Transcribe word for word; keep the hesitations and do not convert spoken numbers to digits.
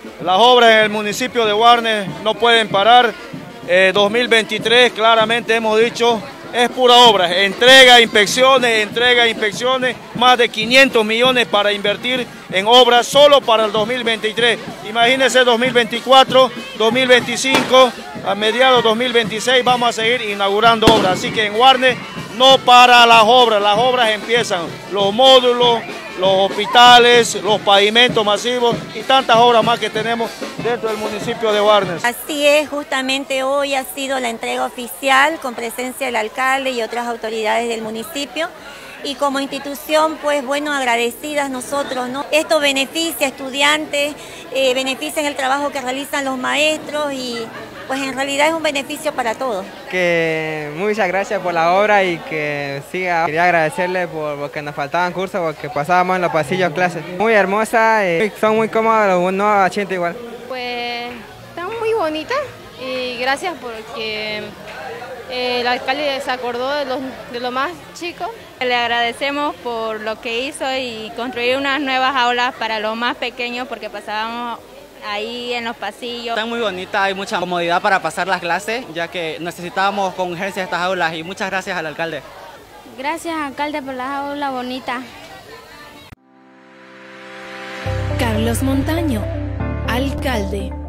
Las obras en el municipio de Guarne no pueden parar. Eh, dos mil veintitrés, claramente hemos dicho, es pura obra. Entrega, inspecciones, entrega, inspecciones. Más de quinientos millones para invertir en obras solo para el dos mil veintitrés. Imagínense dos mil veinticuatro, dos mil veinticinco, a mediados de dos mil veintiséis vamos a seguir inaugurando obras. Así que en Guarne no para las obras, las obras empiezan. Los módulos, los hospitales, los pavimentos masivos y tantas obras más que tenemos dentro del municipio de Guarne. Así es, justamente hoy ha sido la entrega oficial con presencia del alcalde y otras autoridades del municipio. Y como institución, pues bueno, agradecidas nosotros, ¿no? Esto beneficia a estudiantes, eh, beneficia en el trabajo que realizan los maestros y pues en realidad es un beneficio para todos. Que muchas gracias por la obra y que siga. Quería agradecerle por porque nos faltaban cursos, porque pasábamos en los pasillos clases. Muy hermosa, y son muy cómodos los nuevos asientos igual. Pues están muy bonitas y gracias porque el alcalde se acordó de los, de los más chicos. Le agradecemos por lo que hizo y construir unas nuevas aulas para los más pequeños porque pasábamos ahí en los pasillos. Están muy bonitas, hay mucha comodidad para pasar las clases, ya que necesitábamos con urgencia estas aulas y muchas gracias al alcalde. Gracias, alcalde, por las aulas bonitas. Carlos Montaño, alcalde.